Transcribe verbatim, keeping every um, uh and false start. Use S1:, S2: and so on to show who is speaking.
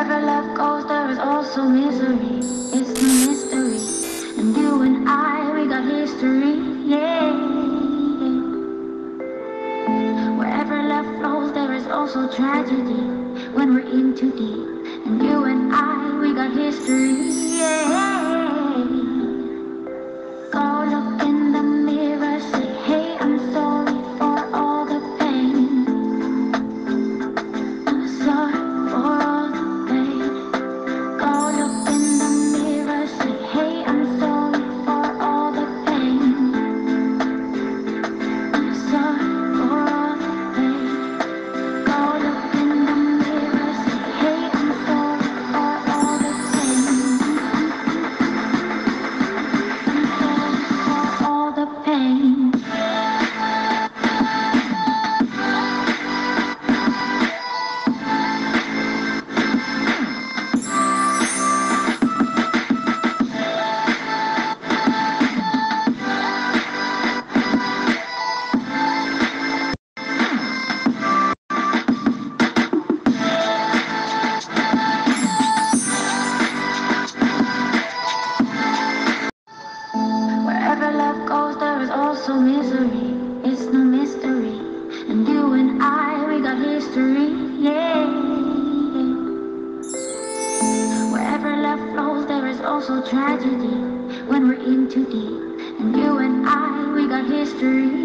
S1: Wherever love goes, there is also misery. It's no mystery. And you and I, we got history. Yeah. Wherever love flows, there is also tragedy. When we're in too deep. And you and I, we got history. Yeah. Go look in the mirror, say, hey, I'm sorry for all the pain. I'm sorry for all the pain. Go look in the mirror, say, hey, I'm sorry for all the pain. I'm sorry for all the pain. Go look in the mirror, say, hey, I'm sorry for all the pain. I'm sorry for all the pain. Wherever love goes, there is also misery. It's no mystery. And you and I, we got history. Yeah. Wherever love flows, there is also tragedy. When we're in too deep. And you and I, we got history.